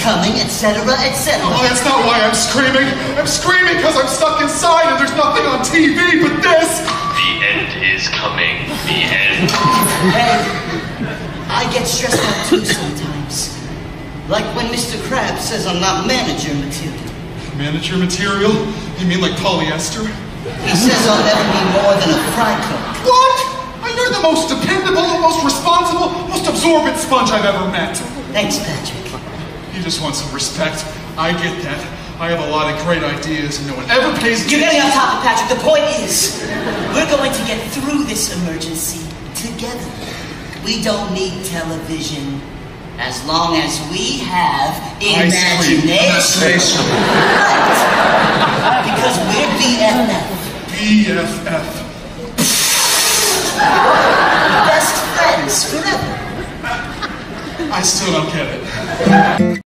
coming, etc., etc. Oh, that's not why I'm screaming. I'm screaming because I'm stuck inside and there's nothing on TV but this. The end is coming. The end. Hey, I get stressed out too sometimes. Like when Mr. Krabs says I'm not manager material. Manager material? You mean like polyester? He says I'll never be more than a fry cook. What? You're the most dependable, most responsible, most absorbent sponge I've ever met. Thanks, Patrick. You just want some respect. I get that. I have a lot of great ideas and no one ever pays me. You're getting off topic, Patrick. The point is, we're going to get through this emergency together. We don't need television as long as we have imagination. Right. Because we're BFF. BFF. Best friends forever. I still don't get it.